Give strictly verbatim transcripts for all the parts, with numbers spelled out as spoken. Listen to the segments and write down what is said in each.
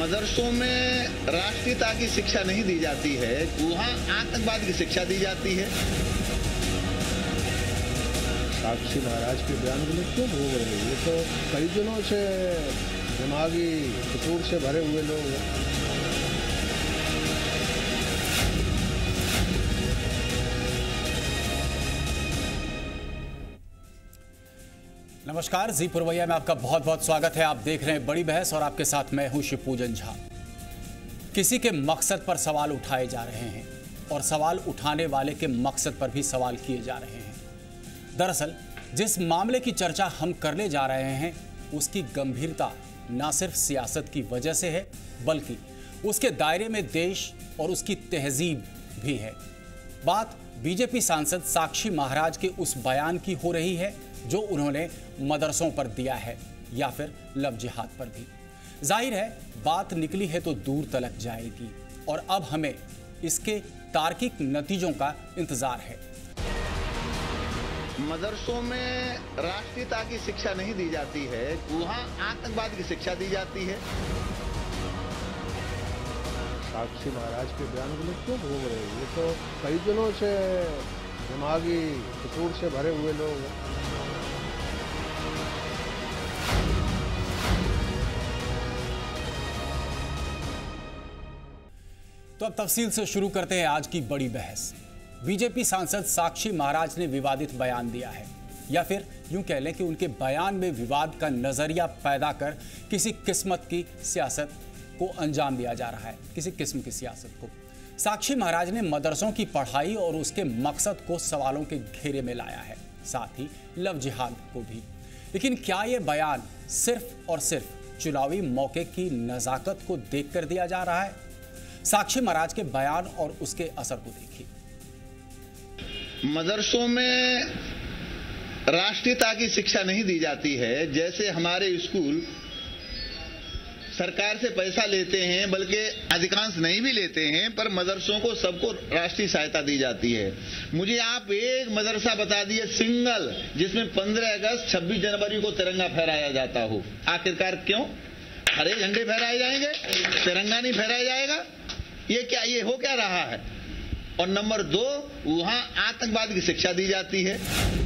मदरसों में राष्ट्रीयता की शिक्षा नहीं दी जाती है, वहाँ आतंकवाद की शिक्षा दी जाती है। साक्षी महाराज के बयान के लिए क्यों घूम रहे हैं? ये तो कई दिनों से दिमागी फितूर से भरे हुए लोग हैं। नमस्कार, जी पुरवैया में आपका बहुत बहुत स्वागत है। आप देख रहे हैं बड़ी बहस और आपके साथ मैं हूं शिवपूजन झा। किसी के मकसद पर सवाल उठाए जा रहे हैं और सवाल उठाने वाले के मकसद पर भी सवाल किए जा रहे हैं। दरअसल जिस मामले की चर्चा हम करने जा रहे हैं उसकी गंभीरता न सिर्फ सियासत की वजह से है, बल्कि उसके दायरे में देश और उसकी तहजीब भी है। बात बीजेपी सांसद साक्षी महाराज के उस बयान की हो रही है जो उन्होंने मदरसों पर दिया है, या फिर लव जिहाद पर भी। जाहिर है बात निकली है तो दूर तलक जाएगी और अब हमें इसके तार्किक नतीजों का इंतजार है। मदरसों में राष्ट्रीयता की शिक्षा नहीं दी जाती है, वहाँ आतंकवाद की शिक्षा दी जाती है। साक्षी महाराज के बयान के लिए क्यों घूम रहे हैं? ये तो कई दिनों से दिमागी फितूर से भरे हुए लोग हैं। तो अब तफसील से शुरू करते हैं आज की बड़ी बहस। बीजेपी सांसद साक्षी महाराज ने विवादित बयान दिया है, या फिर यूं कह लें कि उनके बयान में विवाद का नजरिया पैदा कर किसी किस्मत की सियासत को अंजाम दिया जा रहा है, किसी किस्म की सियासत को। साक्षी महाराज ने मदरसों की पढ़ाई और उसके मकसद को सवालों के घेरे में लाया है, साथ ही लव जिहाद को भी। लेकिन क्या यह बयान सिर्फ और सिर्फ चुनावी मौके की नजाकत को देखकर दिया जा रहा है? साक्षी महाराज के बयान और उसके असर को देखिए। मदरसों में राष्ट्रीयता की शिक्षा नहीं दी जाती है। जैसे हमारे स्कूल सरकार से पैसा लेते हैं, बल्कि अधिकांश नहीं भी लेते हैं, पर मदरसों को सबको राष्ट्रीय सहायता दी जाती है। मुझे आप एक मदरसा बता दिए सिंगल जिसमें पंद्रह अगस्त छब्बीस जनवरी को तिरंगा फहराया जाता हो। आखिरकार क्यों? हरे झंडे फहराए जाएंगे, तिरंगा नहीं फहराया जाएगा? ये क्या, ये हो क्या रहा है? और नंबर दो, वहां आतंकवाद की शिक्षा दी जाती है।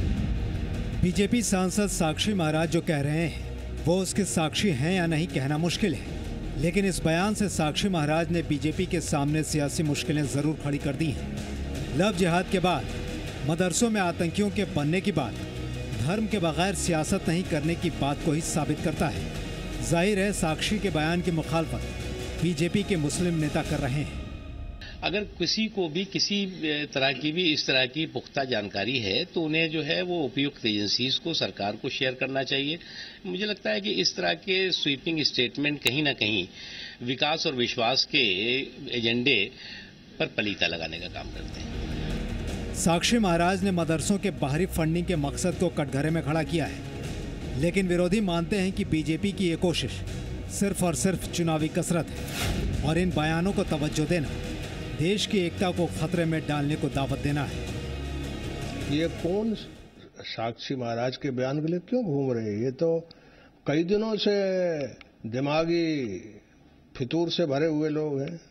बीजेपी सांसद साक्षी महाराज जो कह रहे हैं वो उसके साक्षी हैं या नहीं कहना मुश्किल है, लेकिन इस बयान से साक्षी महाराज ने बीजेपी के सामने सियासी मुश्किलें जरूर खड़ी कर दी हैं। लव जिहाद के बाद मदरसों में आतंकियों के बनने की बात धर्म के बगैर सियासत नहीं करने की बात को ही साबित करता है। जाहिर है साक्षी के बयान की मुखालफत बीजेपी के मुस्लिम नेता कर रहे हैं। अगर किसी को भी किसी तरह की भी इस तरह की पुख्ता जानकारी है तो उन्हें जो है वो उपयुक्त एजेंसीज को, सरकार को शेयर करना चाहिए। मुझे लगता है कि इस तरह के स्वीपिंग स्टेटमेंट कहीं ना कहीं विकास और विश्वास के एजेंडे पर पलीता लगाने का काम करते हैं। साक्षी महाराज ने मदरसों के बाहरी फंडिंग के मकसद को कटघरे में खड़ा किया है, लेकिन विरोधी मानते हैं कि बीजेपी की ये कोशिश सिर्फ और सिर्फ चुनावी कसरत है और इन बयानों को तवज्जो देना देश की एकता को खतरे में डालने को दावत देना है। ये कौन साक्षी महाराज के बयान के लिए क्यों घूम रहे हैं? ये तो कई दिनों से दिमागी फितूर से भरे हुए लोग हैं।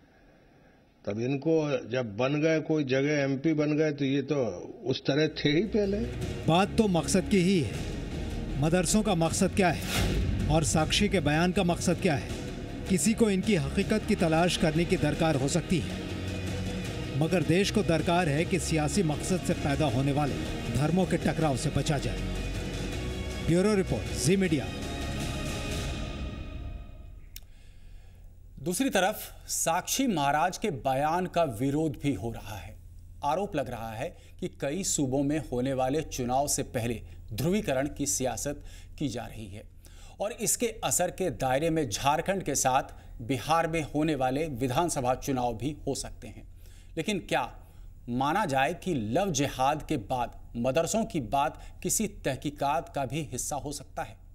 तब इनको जब बन गए, कोई जगह एमपी बन गए, तो ये तो उस तरह थे ही पहले। बात तो मकसद की ही है। मदरसों का मकसद क्या है और साक्षी के बयान का मकसद क्या है? किसी को इनकी हकीकत की तलाश करने की दरकार हो सकती है, मगर देश को दरकार है कि सियासी मकसद से पैदा होने वाले धर्मों के टकराव से बचा जाए। Bureau report, Zee media. दूसरी तरफ साक्षी महाराज के बयान का विरोध भी हो रहा है। आरोप लग रहा है कि कई सूबों में होने वाले चुनाव से पहले ध्रुवीकरण की सियासत की जा रही है और इसके असर के दायरे में झारखंड के साथ बिहार में होने वाले विधानसभा चुनाव भी हो सकते हैं। लेकिन क्या माना जाए कि लव जिहाद के बाद मदरसों की बात किसी तहकीकात का भी हिस्सा हो सकता है?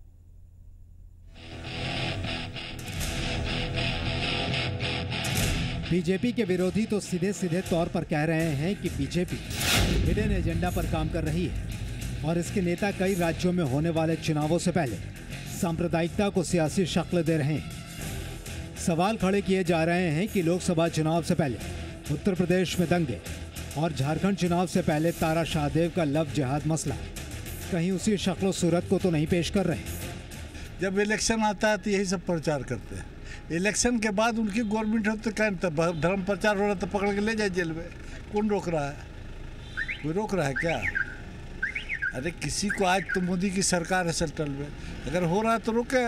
बीजेपी के विरोधी तो सीधे सीधे तौर पर कह रहे हैं कि बीजेपी हिडन एजेंडा पर काम कर रही है और इसके नेता कई राज्यों में होने वाले चुनावों से पहले सांप्रदायिकता को सियासी शक्ल दे रहे हैं। सवाल खड़े किए जा रहे हैं कि लोकसभा चुनाव से पहले उत्तर प्रदेश में दंगे और झारखंड चुनाव से पहले तारा शाहदेव का लव जिहाद मसला कहीं उसी शक्ल सूरत को तो नहीं पेश कर रहे। जब इलेक्शन आता है तो यही सब प्रचार करते हैं, इलेक्शन के बाद उनकी गवर्नमेंट हो तो क्या धर्म प्रचार हो रहा है तो पकड़ के ले जाए जेल में, कौन रोक रहा है? कोई रोक रहा है क्या? अरे किसी को, आज तो मोदी की सरकार है सेंट्रल में, अगर हो रहा है तो रोके।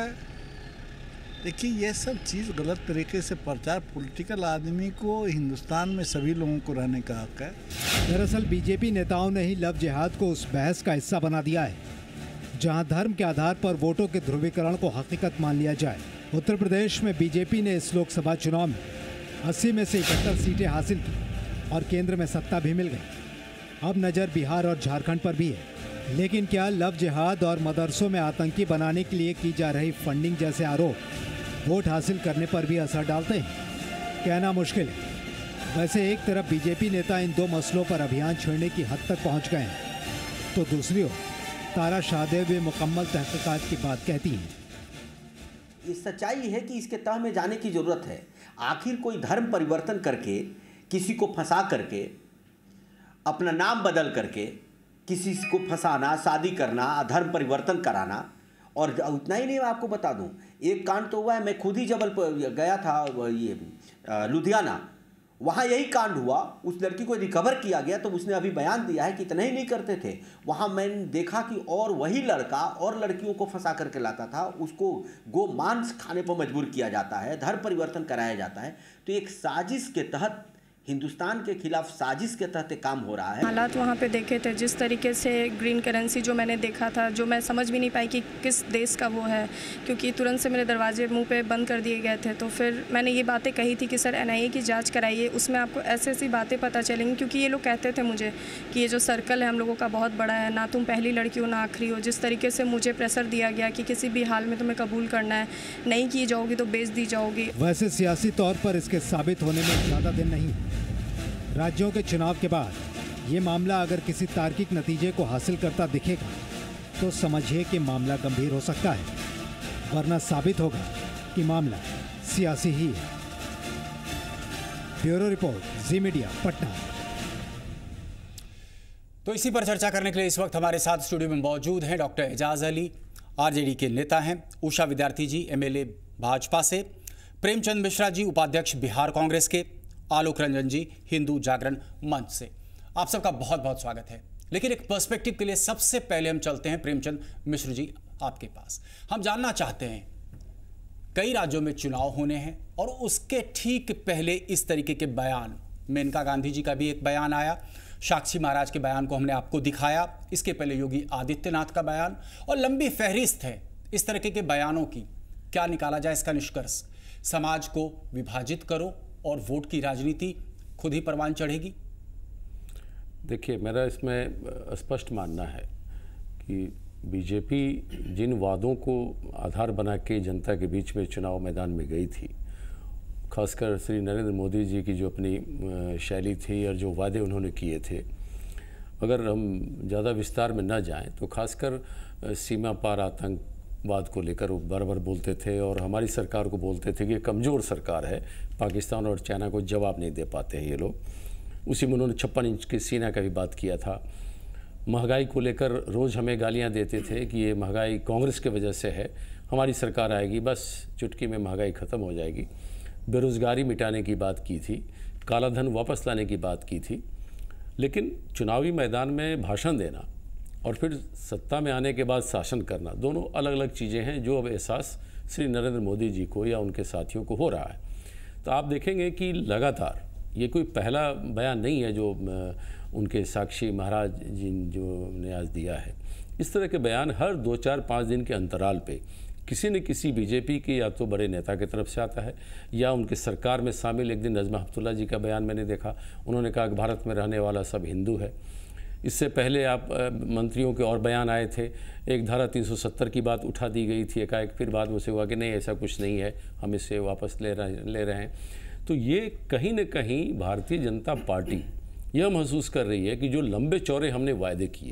देखिए ये सब चीज़ गलत तरीके से प्रचार, पॉलिटिकल आदमी को हिंदुस्तान में सभी लोगों को रहने का हक है। दरअसल बीजेपी नेताओं ने ही लव जिहाद को उस बहस का हिस्सा बना दिया है जहां धर्म के आधार पर वोटों के ध्रुवीकरण को हकीकत मान लिया जाए। उत्तर प्रदेश में बीजेपी ने इस लोकसभा चुनाव में अस्सी में से इकहत्तर सीटें हासिल की और केंद्र में सत्ता भी मिल गई। अब नज़र बिहार और झारखंड पर भी है। लेकिन क्या लव जिहाद और मदरसों में आतंकी बनाने के लिए की जा रही फंडिंग जैसे आरोप वोट हासिल करने पर भी असर डालते हैं? कहना मुश्किल है। वैसे एक तरफ बीजेपी नेता इन दो मसलों पर अभियान छेड़ने की हद तक पहुंच गए हैं, तो दूसरी ओर तारा शाहदेव भी मुकम्मल तहकीकात की बात कहती हैं। ये सच्चाई है कि इसके तह में जाने की ज़रूरत है। आखिर कोई धर्म परिवर्तन करके, किसी को फंसा करके, अपना नाम बदल करके किसी को फंसाना, शादी करना, धर्म परिवर्तन कराना, और उतना ही नहीं, मैं आपको बता दूं, एक कांड तो हुआ है, मैं खुद ही जबलपुर गया था, ये लुधियाना, वहाँ यही कांड हुआ। उस लड़की को रिकवर किया गया तो उसने अभी बयान दिया है कि इतना ही नहीं करते थे, वहाँ मैंने देखा कि और वही लड़का और लड़कियों को फंसा करके लाता था, उसको गो मांस खाने पर मजबूर किया जाता है, धर्म परिवर्तन कराया जाता है। तो एक साजिश के तहत, हिंदुस्तान के खिलाफ साजिश के तहत काम हो रहा है। हालात वहाँ पे देखे थे, जिस तरीके से ग्रीन करेंसी जो मैंने देखा था, जो मैं समझ भी नहीं पाई कि किस देश का वो है, क्योंकि तुरंत से मेरे दरवाजे मुंह पे बंद कर दिए गए थे। तो फिर मैंने ये बातें कही थी कि सर एनआईए की जांच कराइए, उसमें आपको ऐसी ऐसी बातें पता चलेंगी। क्योंकि ये लोग कहते थे मुझे कि ये जो सर्कल है हम लोगों का बहुत बड़ा है, ना तुम पहली लड़की हो ना आखिरी हो। जिस तरीके से मुझे प्रेशर दिया गया कि किसी भी हाल में तुम्हें कबूल करना है, नहीं की जाओगी तो बेच दी जाओगी। वैसे सियासी तौर पर इसके साबित होने में ज़्यादा दिन नहीं। राज्यों के चुनाव के बाद ये मामला अगर किसी तार्किक नतीजे को हासिल करता दिखेगा तो समझिए कि मामला गंभीर हो सकता है, वरना साबित होगा कि मामला सियासी ही है। Bureau report, Zee media, Patna. तो इसी पर चर्चा करने के लिए इस वक्त हमारे साथ स्टूडियो में मौजूद हैं डॉक्टर एजाज अली, आरजेडी के नेता हैं, उषा विद्यार्थी जी एमएलए भाजपा से, प्रेमचंद मिश्रा जी उपाध्यक्ष बिहार कांग्रेस के, आलोक रंजन जी हिंदू जागरण मंच से। आप सबका बहुत बहुत स्वागत है। लेकिन एक पर्सपेक्टिव के लिए सबसे पहले हम चलते हैं प्रेमचंद मिश्र जी आपके पास। हम जानना चाहते हैं, कई राज्यों में चुनाव होने हैं और उसके ठीक पहले इस तरीके के बयान, मेनका गांधी जी का भी एक बयान आया, साक्षी महाराज के बयान को हमने आपको दिखाया, इसके पहले योगी आदित्यनाथ का बयान, और लंबी फहरिस्त है इस तरीके के बयानों की। क्या निकाला जाए इसका निष्कर्ष? समाज को विभाजित करो और वोट की राजनीति खुद ही परवान चढ़ेगी। देखिए, मेरा इसमें स्पष्ट मानना है कि बीजेपी जिन वादों को आधार बना के जनता के बीच में चुनाव मैदान में गई थी, खासकर श्री नरेंद्र मोदी जी की जो अपनी शैली थी और जो वादे उन्होंने किए थे, अगर हम ज़्यादा विस्तार में न जाएं तो खासकर सीमा पार आतंक वाद को लेकर वो बार बार बोलते थे और हमारी सरकार को बोलते थे कि ये कमज़ोर सरकार है, पाकिस्तान और चाइना को जवाब नहीं दे पाते हैं ये लोग। उसी में उन्होंने छप्पन इंच की सीना का भी बात किया था। महंगाई को लेकर रोज़ हमें गालियां देते थे कि ये महंगाई कांग्रेस की वजह से है, हमारी सरकार आएगी बस चुटकी में महंगाई ख़त्म हो जाएगी। बेरोज़गारी मिटाने की बात की थी, काला धन वापस लाने की बात की थी। लेकिन चुनावी मैदान में भाषण देना और फिर सत्ता में आने के बाद शासन करना, दोनों अलग अलग चीज़ें हैं जो अब एहसास श्री नरेंद्र मोदी जी को या उनके साथियों को हो रहा है। तो आप देखेंगे कि लगातार ये कोई पहला बयान नहीं है जो उनके साक्षी महाराज जी जो ने आज दिया है। इस तरह के बयान हर दो चार पाँच दिन के अंतराल पे किसी न किसी बीजेपी के या तो बड़े नेता की तरफ से आता है या उनके सरकार में शामिल। एक दिन नजमा हेपतुल्ला जी का बयान मैंने देखा, उन्होंने कहा कि भारत में रहने वाला सब हिंदू है। इससे पहले आप मंत्रियों के और बयान आए थे, एक धारा तीन सौ सत्तर की बात उठा दी गई थी एकाएक, फिर बाद में से हुआ कि नहीं ऐसा कुछ नहीं है, हम इससे वापस ले रहे ले रहे हैं। तो ये कहीं न कहीं भारतीय जनता पार्टी यह महसूस कर रही है कि जो लंबे चौड़े हमने वायदे किए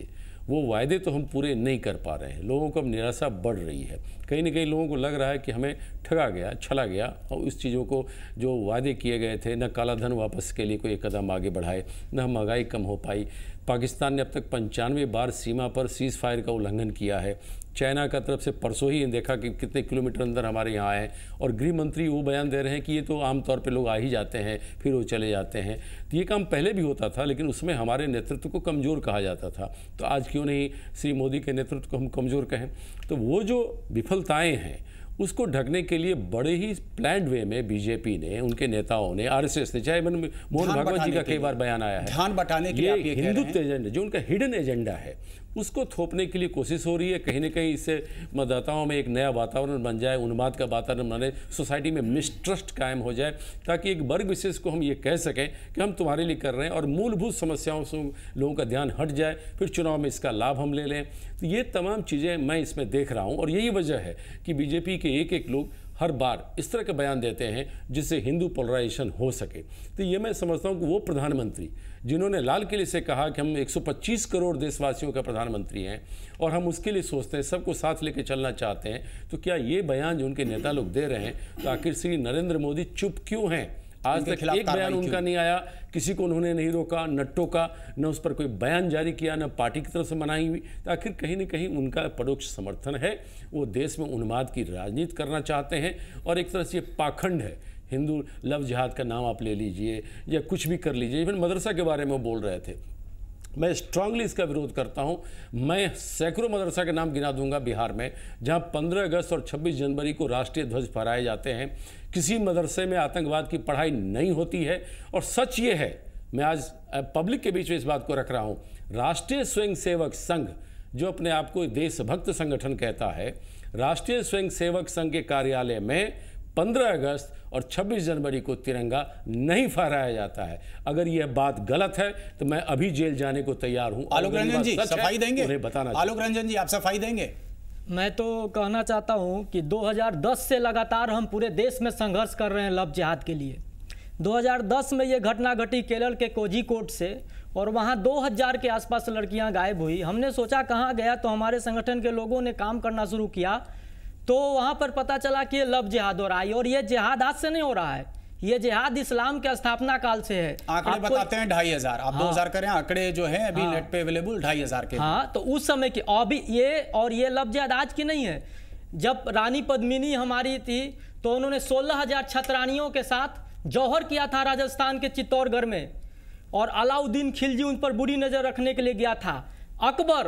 वो वायदे तो हम पूरे नहीं कर पा रहे हैं। लोगों को अब निराशा बढ़ रही है, कहीं ना कहीं लोगों को लग रहा है कि हमें ठगा गया, छला गया, और इस चीज़ों को जो वादे किए गए थे, न काला धन वापस के लिए कोई कदम आगे बढ़ाए, न महंगाई कम हो पाई। पाकिस्तान ने अब तक पंचानवे बार सीमा पर सीज़ फायर का उल्लंघन किया है। चाइना का तरफ से परसों ही देखा कि कितने किलोमीटर अंदर हमारे यहाँ आए, और गृह मंत्री वो बयान दे रहे हैं कि ये तो आमतौर पे लोग आ ही जाते हैं फिर वो चले जाते हैं। तो ये काम पहले भी होता था, लेकिन उसमें हमारे नेतृत्व को कमज़ोर कहा जाता था। तो आज क्यों नहीं श्री मोदी के नेतृत्व को हम कमज़ोर कहें? तो वो जो विफलताएँ हैं उसको ढकने के लिए बड़े ही प्लान्ड वे में बीजेपी ने, उनके नेताओं ने, आरएसएस ने, चाहे मोहन भागवत जी का कई बार बयान आया है, ध्यान बटाने के लिए ये हिंदुत्व एजेंडा जो उनका हिडन एजेंडा है उसको थोपने के लिए कोशिश हो रही है। कहीं ना कहीं इससे मतदाताओं में एक नया वातावरण बन जाए, उन्माद का वातावरण बने, सोसाइटी में मिसट्रस्ट कायम हो जाए, ताकि एक वर्ग विशेष को हम ये कह सकें कि हम तुम्हारे लिए कर रहे हैं, और मूलभूत समस्याओं से लोगों का ध्यान हट जाए, फिर चुनाव में इसका लाभ हम ले लें। तो ये तमाम चीज़ें मैं इसमें देख रहा हूँ, और यही वजह है कि बीजेपी के एक एक लोग हर बार इस तरह के बयान देते हैं जिससे हिंदू पोलराइजेशन हो सके। तो ये मैं समझता हूँ कि वो प्रधानमंत्री जिन्होंने लाल किले से कहा कि हम एक सौ पच्चीस करोड़ देशवासियों का प्रधानमंत्री हैं और हम उसके लिए सोचते हैं, सबको साथ लेके चलना चाहते हैं, तो क्या ये बयान जो उनके नेता लोग दे रहे हैं, तो आखिर श्री नरेंद्र मोदी चुप क्यों हैं? आज तक एक बयान उनका नहीं आया, किसी को उन्होंने नहीं रोका, न टोका, न उस पर कोई बयान जारी किया, न पार्टी की तरफ से मनाई हुई। तो आखिर कहीं ना कहीं उनका परोक्ष समर्थन है, वो देश में उन्माद की राजनीति करना चाहते हैं, और एक तरह से ये पाखंड है। हिंदू लव जिहाद का नाम आप ले लीजिए या कुछ भी कर लीजिए, इवन मदरसा के बारे में वो बोल रहे थे, मैं स्ट्रांगली इसका विरोध करता हूं। मैं सैकड़ों मदरसा के नाम गिना दूंगा बिहार में जहां पंद्रह अगस्त और छब्बीस जनवरी को राष्ट्रीय ध्वज फहराए जाते हैं। किसी मदरसे में आतंकवाद की पढ़ाई नहीं होती है, और सच ये है, मैं आज पब्लिक के बीच में इस बात को रख रहा हूं, राष्ट्रीय स्वयंसेवक संघ जो अपने आप को देशभक्त संगठन कहता है, राष्ट्रीय स्वयंसेवक संघ के कार्यालय में पंद्रह अगस्त और छब्बीस जनवरी को तिरंगा नहीं फहराया जाता है। अगर यह बात गलत है तो मैं अभी जेल जाने को तैयार हूं। आलोक रंजन जी सफाई देंगे? उन्हें बताना। आलोक रंजन जी आप सफाई देंगे? मैं तो कहना चाहता हूं कि दो हज़ार दस से लगातार हम पूरे देश में संघर्ष कर रहे हैं लव जिहाद के लिए। दो हज़ार दस में ये घटना घटी केरल के कोझिकोड से, और वहाँ दो हज़ार के आसपास लड़कियां गायब हुई। हमने सोचा कहाँ गया, तो हमारे संगठन के लोगों ने काम करना शुरू किया, तो वहाँ पर पता चला कि ये लव जिहाद हो रहा है। और ये जिहाद आज से नहीं हो रहा है, ये जिहाद इस्लाम के स्थापना काल से है। आंकड़े बताते हैं ढाई हजार, आप दो हजार करें, आंकड़े जो है अभी नेट पे अवेलेबल ढाई हजार के। हाँ, तो उस समय की अभी ये, और ये लव जिहाद आज की नहीं है। जब रानी पद्मिनी हमारी थी तो उन्होंने सोलह हजार छतरानियों के साथ जौहर किया था राजस्थान के चित्तौड़गढ़ में, और अलाउद्दीन खिलजी उन पर बुरी नजर रखने के लिए गया था। अकबर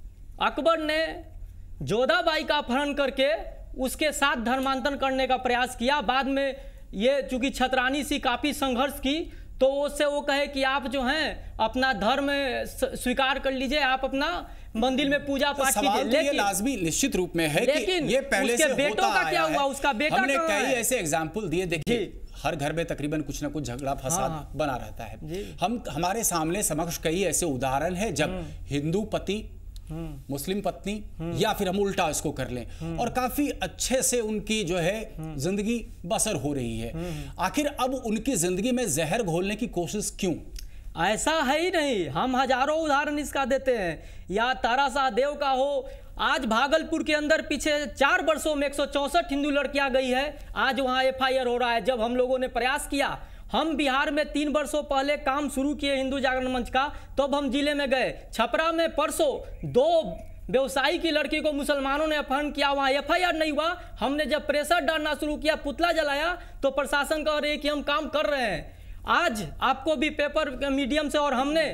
अकबर ने जोधाबाई का अपहरण करके उसके साथ धर्मांतरण करने का प्रयास किया। बाद में ये चूंकि छतरानी सी काफी संघर्ष की, तो उससे वो कहे कि आप जो हैं अपना धर्म स्वीकार कर लीजिए, आप अपना मंदिर में पूजा पाठ कीजिए। तो लेकिन लाजमी निश्चित रूप में है कि ये पहले से बेटों का क्या हुआ, उसका बेटा हमने कई ऐसे एग्जाम्पल दिए। देखिए हर घर में तकरीबन कुछ ना कुछ झगड़ा फसाद हाँ, बना रहता है। हम हमारे सामने समक्ष कई ऐसे उदाहरण है जब हिंदू पति मुस्लिम पत्नी, या फिर हम उल्टा इसको कर लें, और काफी अच्छे से उनकी जो है जिंदगी बसर हो रही है। आखिर अब उनकी जिंदगी में जहर घोलने की कोशिश क्यों? ऐसा है ही नहीं, हम हजारों उदाहरण इसका देते हैं। या तारा शाह देव का हो, आज भागलपुर के अंदर पीछे चार वर्षों में एक सौ चौसठ हिंदू लड़कियां गई है, आज वहां एफ आई आर हो रहा है। जब हम लोगों ने प्रयास किया, हम बिहार में तीन वर्षों पहले काम शुरू किए हिंदू जागरण मंच का, तब तो हम जिले में गए। छपरा में परसों दो व्यवसायी की लड़की को मुसलमानों ने अपहरण किया, वहां एफ आई आर नहीं हुआ। हमने जब प्रेशर डालना शुरू किया, पुतला जलाया, तो प्रशासन कह रहे कि हम काम कर रहे हैं। आज आपको भी पेपर मीडियम से, और हमने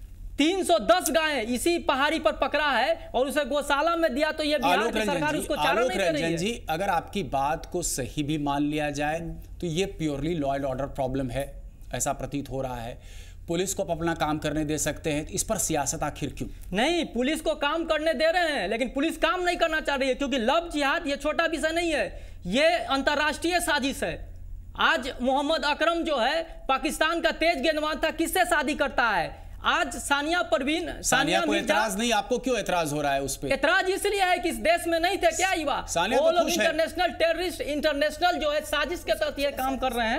तीन सौ दस गायें इसी पहाड़ी पर पकड़ा है और उसे गौशाला में दिया, तो ये बिहार की सरकार उसको चारण नहीं कर रही है। जी, अगर आपकी बात को सही भी मान लिया जाए तो ये purely law and order problem है, ऐसा प्रतीत हो रहा है। पुलिस को अपना काम करने दे सकते हैं, इस पर सियासत आखिर क्यों? नहीं, पुलिस को काम करने दे रहे हैं, लेकिन पुलिस काम नहीं करना चाह रही है, क्योंकि लव जिहाद ये छोटा विषय नहीं है, ये अंतर्राष्ट्रीय साजिश है। आज मोहम्मद अकरम जो है पाकिस्तान का तेज गेंदबाज था, किससे शादी करता है? आज सानिया परवीन, सानिया को एतराज नहीं, आपको क्यों एतराज हो रहा है उस पे? एतराज इसलिए है कि इस देश में नहीं थे क्या युवा? वो लोग इंटरनेशनल टेररिस्ट, इंटरनेशनल जो है साजिश के तहत ये काम कर रहे हैं।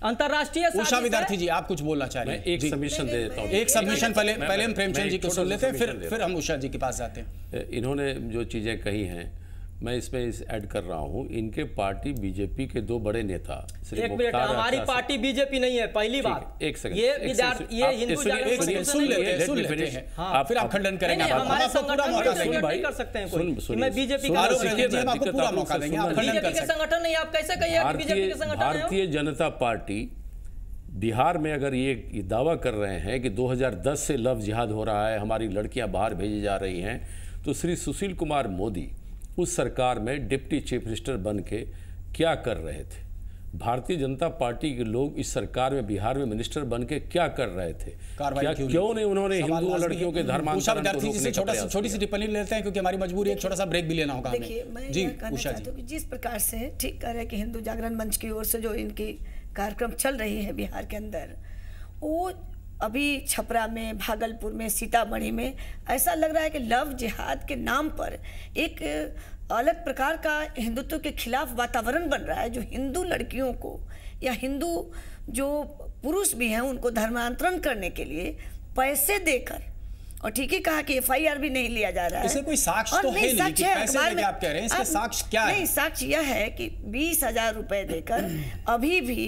अंतर्राष्ट्रीय उषा विद्यार्थी जी, आप कुछ बोलना चाह रहे हैं? एक सबमिशन दे देता हूँ। एक सबमिशन पहले पहले हम प्रेमचंद जी को सुन लेते हैं, फिर फिर हम उषा जी के पास जाते हैं। इन्होंने जो चीज़ें कही हैं मैं इसमें इस ऐड कर रहा हूँ। इनके पार्टी बीजेपी के दो बड़े नेता श्री एक मिनट, हमारी पार्टी बीजेपी नहीं है, पहली बात। एक सेकंड, ये विद्यार्थी ये हिंदू जागरण संगठन सुन लेते हैं सुन लेते हैं हाँ, फिर आप खंडन करेंगे। हमारे संगठन नहीं कर सकते हैं कोई, मैं बीजेपी का आपको पूरा मौका देंगे, आप खंडन कर सकते हैं। संगठन नहीं, आप कैसे कहिए बीजेपी के संगठन है? भारतीय जनता पार्टी बिहार में अगर ये दावा कर रहे हैं कि दो हज़ार दस से लव जिहाद हो रहा है, हमारी लड़कियां बाहर भेजी जा रही हैं, तो श्री सुशील कुमार मोदी उस सरकार में डिप्टी चीफ मिनिस्टर बन के क्या कर रहे थे? भारतीय जनता पार्टी के लोग इस सरकार में बिहार में मिनिस्टर बन के क्या कर रहे थे? क्या क्यों, क्यों नहीं उन्होंने हिंदू लड़कियों के धर्मांतरण को रोकने का प्रयास? छोटी सी टिप्पणी लेते हैं क्योंकि हमारी मजबूरी है, छोटा सा ब्रेक भी लेना होगा हमें। देखिए, मैं ये कहना चाहती हूँ कि जिस प्रकार से ठीक कह रहे हैं कि हिंदू जागरण मंच की ओर से जो इनकी कार्यक्रम चल रही है बिहार के अंदर, वो अभी छपरा में, भागलपुर में, सीतामढ़ी में ऐसा लग रहा है कि लव जिहाद के नाम पर एक अलग प्रकार का हिंदुत्व के खिलाफ वातावरण बन रहा है, जो हिंदू लड़कियों को या हिंदू जो पुरुष भी हैं उनको धर्मांतरण करने के लिए पैसे देकर, और ठीक ही कहा कि एफ आई आर भी नहीं लिया जा रहा है। इसमें कोई साक्ष्य तो है नहीं कि पैसे लेके आप कह रहे हैं, इसका साक्ष्य क्या है? नहीं, साक्ष्य यह है कि बीस हजार रुपए देकर अभी भी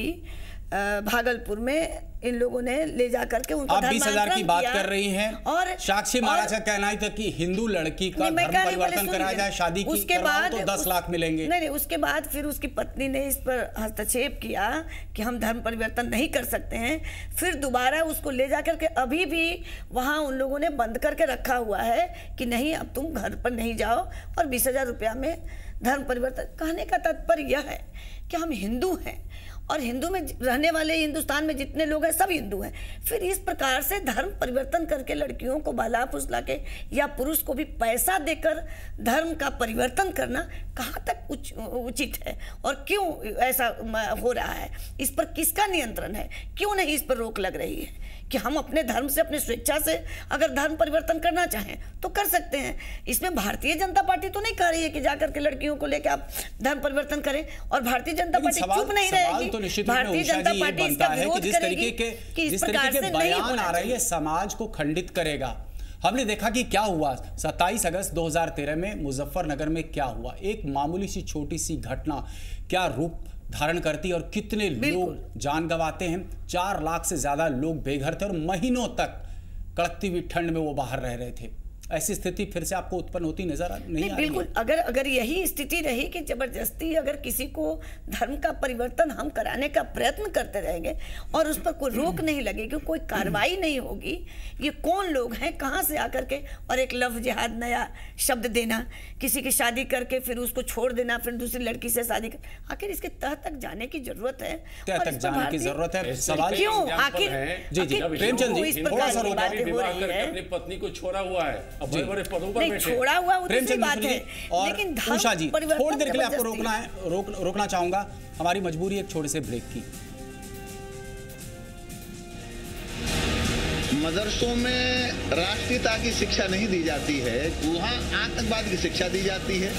भागलपुर में इन लोगों ने ले जाकर के उनको आप बीस हजार की बात कर रही हैं और साक्षी महाराज का कहना है कि हिंदू लड़की का धर्म परिवर्तन कराया जाए, शादी की उसके बाद तो दस लाख मिलेंगे। नहीं नहीं, उसके बाद फिर उसकी पत्नी ने इस पर हस्तक्षेप किया कि हम धर्म परिवर्तन नहीं कर सकते हैं। फिर दोबारा उसको ले जाकर के अभी भी वहाँ उन लोगों ने बंद करके रखा हुआ है कि नहीं, अब तुम घर पर नहीं जाओ, और बीस हजार रुपया में धर्म परिवर्तन। कहने का तात्पर्य यह है कि हम हिंदू हैं और हिंदू में रहने वाले हिंदुस्तान में जितने लोग हैं सब हिंदू हैं। फिर इस प्रकार से धर्म परिवर्तन करके लड़कियों को बहला फुसला के या पुरुष को भी पैसा देकर धर्म का परिवर्तन करना कहाँ तक उच, उचित है और क्यों ऐसा हो रहा है? इस पर किसका नियंत्रण है? क्यों नहीं इस पर रोक लग रही है कि हम अपने धर्म से, अपनी स्वेच्छा से अगर धर्म परिवर्तन करना चाहें तो कर सकते हैं। इसमें भारतीय जनता पार्टी तो नहीं कह रही है कि जाकर के लड़कियों को लेकर आप धर्म परिवर्तन करें, और भारतीय जनता पार्टी चुप नहीं रहेगी। तो निश्चित रूप में उषा जी ये बनता है कि जिस तरीके के जिस तरीके के बयान आ रहे हैं समाज को खंडित करेगा। हमने देखा कि क्या हुआ सत्ताईस अगस्त दो हज़ार तेरह में मुजफ्फरनगर में क्या हुआ, एक मामूली सी छोटी सी घटना क्या रूप धारण करती है और कितने लोग जान गंवाते हैं। चार लाख से ज्यादा लोग बेघर थे और महीनों तक कड़कती हुई ठंड में वो बाहर रह रहे थे। ऐसी स्थिति फिर से आपको उत्पन्न होती नजर नहीं, नहीं आ रही? बिल्कुल, अगर अगर यही स्थिति रही कि जबरदस्ती अगर किसी को धर्म का परिवर्तन हम कराने का प्रयत्न करते रहेंगे और उस पर कोई रोक नहीं लगेगी, कोई कार्रवाई नहीं होगी, ये कौन लोग हैं, कहाँ से आकर के, और एक लव जिहाद नया शब्द देना, किसी की शादी करके फिर उसको छोड़ देना, फिर दूसरी लड़की से शादी कर, आखिर इसके तह तक जाने की जरूरत है। तह तक जाने की जरूरत है। सवाल क्यों, आखिर जी जी प्रेमचंद जी थोड़ा सा अपनी पत्नी को छोड़ा हुआ है, अब बड़े बड़े पदों पर बैठे। छोड़ा हुआ वो दूसरी बात है, लेकिन उषा जी थोड़ी देर के लिए आपको रोकना है, रोक रोकना चाहूंगा, हमारी मजबूरी एक छोटे से ब्रेक की। मदरसों में राष्ट्रीयता की शिक्षा नहीं दी जाती है, वहाँ आतंकवाद की शिक्षा दी जाती है।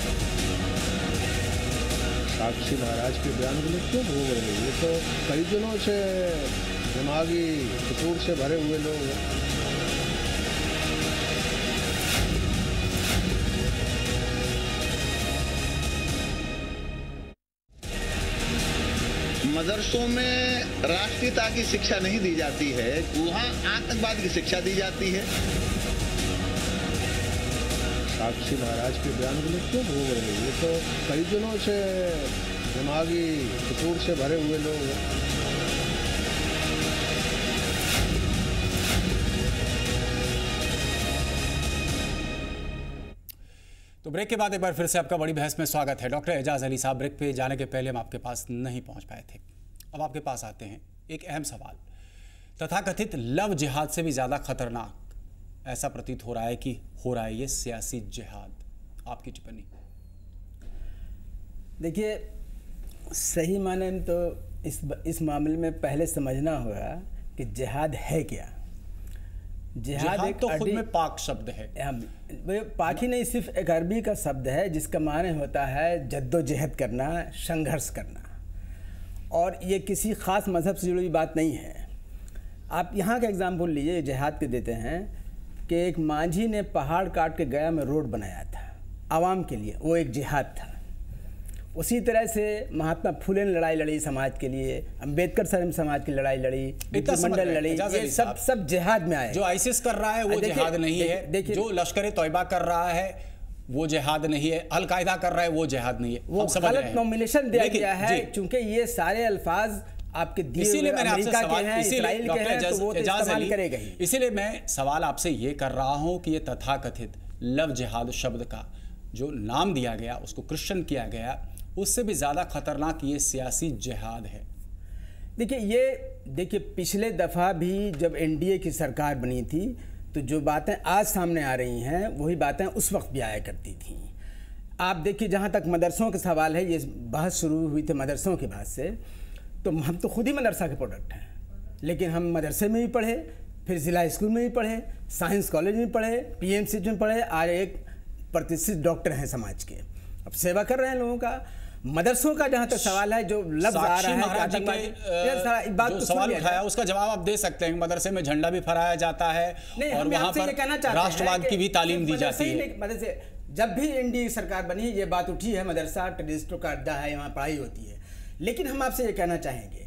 साक्षी महाराज के बयान के लिए क्यों घूम रहे हैं? ये तो कई दिनों से दिमागी फितूर से भरे हुए लोग हैं। मदरसों में राष्ट्रीयता की शिक्षा नहीं दी जाती है, वहाँ आतंकवाद की शिक्षा दी जाती है। साक्षी महाराज के बयान के लिए क्यों घूम रहे हैं? ये तो कई दिनों से दिमागी फितूर से भरे हुए लोग हैं। तो ब्रेक के बाद एक बार फिर से आपका बड़ी बहस में स्वागत है। डॉक्टर एजाज अली साहब, ब्रेक पे जाने के पहले हम आपके पास नहीं पहुंच पाए थे, अब आपके पास आते हैं। एक अहम सवाल, तथाकथित लव जिहाद से भी ज़्यादा खतरनाक ऐसा प्रतीत हो रहा है कि हो रहा है ये सियासी जिहाद, आपकी टिप्पणी? देखिए, सही माने में तो इस इस मामले में पहले समझना होगा कि जिहाद है क्या। जिहाद एक तो खुद में पाक शब्द है, पाक ही नहीं, सिर्फ एक अरबी का शब्द है जिसका माने होता है जद्दोजहद करना, संघर्ष करना। और ये किसी ख़ास मज़हब से जुड़ी बात नहीं है। आप यहाँ का एग्जाम्पल लीजिए, जिहाद के देते हैं कि एक मांझी ने पहाड़ काट के गया में रोड बनाया था आवाम के लिए, वो एक जिहाद था। उसी तरह से महात्मा फुले ने लड़ाई लड़ी समाज के लिए, अंबेडकर साहब समाज की लड़ाई लड़ी, मंडल लड़ी, ये सब सब जिहाद में आए। जो आईसिस कर रहा है वो जिहाद नहीं है, जो लश्कर तौबा कर रहा है वो जिहाद नहीं है, अल कायदा कर रहा है वो जिहाद नहीं है। वो गलत नॉमिनेशन दिया गया है, क्योंकि ये सारे अल्फाज आपके इसीलिए मैंने आपसे सवाल इसीलिए डॉक्टर तो वो तो इस्तेमाल करेगा ही। इसीलिए मैं सवाल आपसे ये कर रहा हूँ कि ये तथाकथित लव जिहाद शब्द का जो नाम दिया गया, उसको क्रिश्चियन किया गया, उससे भी ज़्यादा खतरनाक ये सियासी जिहाद है। देखिए ये देखिए पिछले दफ़ा भी जब एनडीए की सरकार बनी थी तो जो बातें आज सामने आ रही हैं वही बातें उस वक्त भी आया करती थी। आप देखिए, जहाँ तक मदरसों का सवाल है, ये बहस शुरू हुई थी मदरसों के बाद से, तो हम तो खुद ही मदरसा के प्रोडक्ट हैं, लेकिन हम मदरसे में भी पढ़े, फिर ज़िला स्कूल में भी पढ़े, साइंस कॉलेज में पढ़े, पीएमसी में पढ़े, आज एक प्रतिष्ठित डॉक्टर हैं समाज के, अब सेवा कर रहे हैं लोगों का। मदरसों का जहाँ तक सवाल है, जो लफ्ज आ रहा है कि बात जो सवाल उठाया उसका जवाब आप दे सकते हैं। मदरसे में झंडा भी फहराया जाता है और वहाँ पर राष्ट्रवाद की भी तालीम दी जाती है। मदरसे जब भी एनडीए सरकार बनी ये बात उठी है, मदरसा टेररिस्टों का अड्डा है, यहाँ पढ़ाई होती है। लेकिन हम आपसे ये कहना चाहेंगे,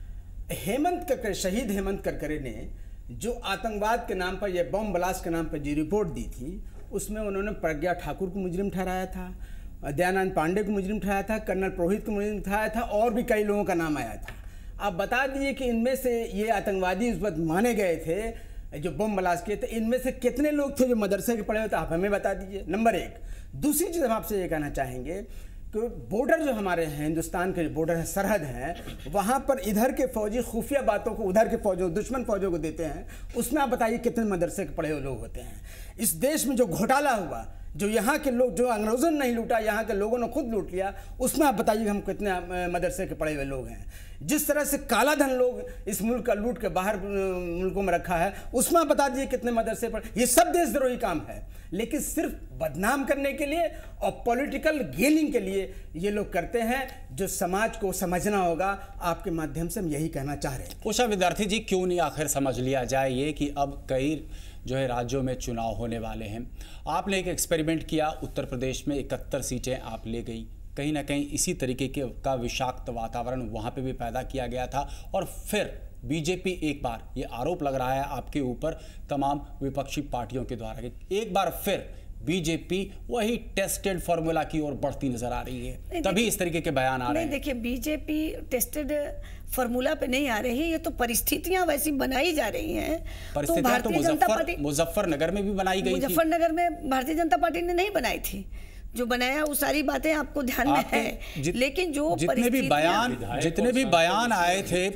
हेमंत करकरे, शहीद हेमंत करकरे ने जो आतंकवाद के नाम पर, यह बम ब्लास्ट के नाम पर जो रिपोर्ट दी थी, उसमें उन्होंने प्रज्ञा ठाकुर को मुजरिम ठहराया था, दयानंद पांडे को मुजरिम ठहराया था, कर्नल पुरोहित को मुजरिम ठहराया था, और भी कई लोगों का नाम आया था। आप बता दीजिए कि इनमें से ये आतंकवादी उस वक्त माने गए थे जो बम ब्लास्ट किए थे, इनमें से कितने लोग थे जो मदरसे के पढ़े हुए थे, आप हमें बता दीजिए। नंबर एक। दूसरी चीज़ हम आपसे ये कहना चाहेंगे कि बॉर्डर जो हमारे हैं, हिंदुस्तान के बॉर्डर है, सरहद हैं, वहाँ पर इधर के फौजी खुफिया बातों को उधर के फौजों, दुश्मन फौजों को देते हैं। उसमें आप बताइए कितने मदरसे के पढ़े हुए लोग होते हैं। इस देश में जो घोटाला हुआ, जो यहाँ के लोग, जो अंग्रेज़ों ने नहीं लूटा, यहाँ के लोगों ने खुद लूट लिया, उसमें आप बताइए हम कितने मदरसे के पढ़े हुए लोग हैं। जिस तरह से काला धन लोग इस मुल्क का लूट के बाहर मुल्कों में रखा है, उसमें आप बता दीजिए कितने मदरसे पढ़े। ये सब देशद्रोही काम है, लेकिन सिर्फ बदनाम करने के लिए और पॉलिटिकल गेनिंग के लिए ये लोग करते हैं, जो समाज को समझना होगा। आपके माध्यम से हम यही कहना चाह रहे हैं। उषा विद्यार्थी जी, क्यों नहीं आखिर समझ लिया जाए ये कि अब कई जो है राज्यों में चुनाव होने वाले हैं। आपने एक एक्सपेरिमेंट किया, उत्तर प्रदेश में इकहत्तर सीटें आप ले गई, कहीं ना कहीं इसी तरीके के का विषाक्त वातावरण वहाँ पे भी पैदा किया गया था। और फिर बीजेपी, एक बार ये आरोप लग रहा है आपके ऊपर तमाम विपक्षी पार्टियों के द्वारा कि एक बार फिर बीजेपी वही टेस्टेड फॉर्मूला की ओर बढ़ती नजर आ रही है, तभी इस तरीके के बयान आ रहे हैं। नहीं, देखिए, बीजेपी टेस्टेड फॉर्मूला पे नहीं आ रही है, ये तो परिस्थितियां वैसी बनाई जा रही हैं। तो भारतीय जनता पार्टी मुजफ्फरनगर में भी बनाई गई थी। मुजफ्फरनगर में भारतीय जनता पार्टी ने नहीं बनाई थी, जो बनाया वो सारी बातें आपको ध्यान में है। लेकिन जो जितने भी बयान जितने भी बयान आए थे,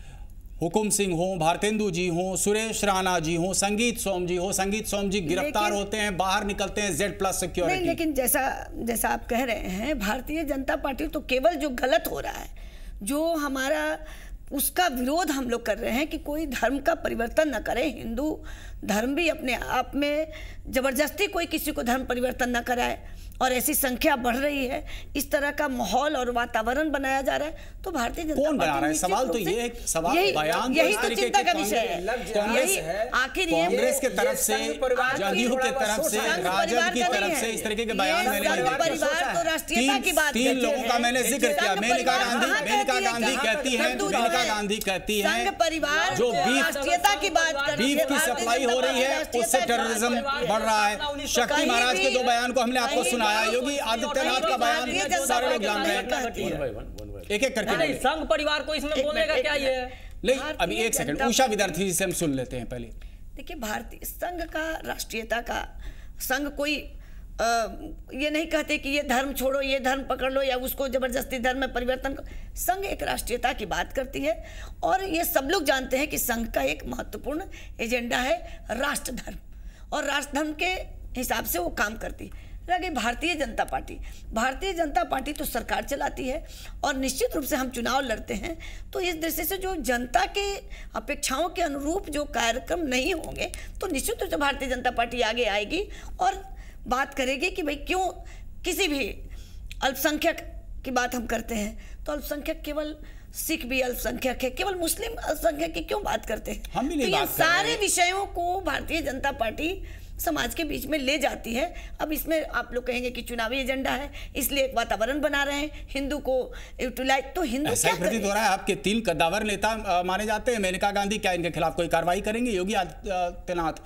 हुकुम सिंह हो, भारतेंदु जी हो, सुरेश राणा जी हो, संगीत सोम जी हो, संगीत सोम जी गिरफ्तार होते हैं, बाहर निकलते हैं जेड प्लस सिक्योरिटी। नहीं, लेकिन जैसा जैसा आप कह रहे हैं, भारतीय जनता पार्टी तो केवल जो गलत हो रहा है, जो हमारा उसका विरोध हम लोग कर रहे हैं कि कोई धर्म का परिवर्तन न करे। हिंदू धर्म भी अपने आप में जबरदस्ती कोई किसी को धर्म परिवर्तन न कराए, और ऐसी संख्या बढ़ रही है, इस तरह का माहौल और वातावरण बनाया जा रहा है, तो भारतीय जनता कौन बना रहा है? सवाल तो ये है, सवाल बयान यही तो चिंता का विषय है। कांग्रेस आखिर कांग्रेस के तरफ से, जदयू के तरफ से, राजद की तरफ से इस तरीके के बयान मैंने परिवार तो राष्ट्रीयता की बात तीन लोगों का मैंने जिक्र किया। मेनका गांधी मेनका गांधी कहती है मेनका गांधी कहती है संघ परिवार जो बीफ राष्ट्रीयता की बात कर बीफ की सप्लाई हो रही है, उससे टेररिज्म बढ़ रहा है। शक्ति महाराज के दो बयान को हमने आपको सुनाया, योगी आदित्यनाथ का बयान सारे लोग जान रहे हैं, एक एक करके। नहीं, संघ परिवार को इसमें बोलने का क्या ये है? नहीं, अभी एक सेकंड, उषा विद्यार्थी जी से हम सुन लेते हैं पहले। देखिए, भारतीय संघ का, राष्ट्रीयता का संघ कोई आ, ये नहीं कहते कि ये धर्म छोड़ो, ये धर्म पकड़ लो, या उसको जबरदस्ती धर्म में परिवर्तन करो। संघ एक राष्ट्रीयता की बात करती है, और ये सब लोग जानते हैं कि संघ का एक महत्वपूर्ण एजेंडा है राष्ट्र धर्म, और राष्ट्र धर्म के हिसाब से वो काम करती है। रही भारतीय जनता पार्टी, भारतीय जनता पार्टी तो सरकार चलाती है, और निश्चित रूप से हम चुनाव लड़ते हैं, तो इस दृष्टि से जो जनता के अपेक्षाओं के अनुरूप जो कार्यक्रम नहीं होंगे, तो निश्चित रूप से भारतीय जनता पार्टी आगे आएगी और बात करेगी कि भाई क्यों किसी भी अल्पसंख्यक की बात हम करते हैं, तो अल्पसंख्यक केवल सिख भी अल्पसंख्यक है, केवल मुस्लिम अल्पसंख्यक की क्यों बात करते हैं? हम भी नहीं तो ये बात कर रहे सारे हैं। विषयों को भारतीय जनता पार्टी समाज के बीच में ले जाती है। अब इसमें आप लोग कहेंगे कि चुनावी एजेंडा है, इसलिए एक वातावरण बना रहे हैं, हिंदू को यूटिलाइज, तो हिंदू ऐसा क्या प्रतीत करे? हो रहा है आपके तीन कद्दावर नेता अ, माने जाते हैं, मेनका गांधी, क्या इनके खिलाफ कोई कार्रवाई करेंगे? योगी आदित्यनाथ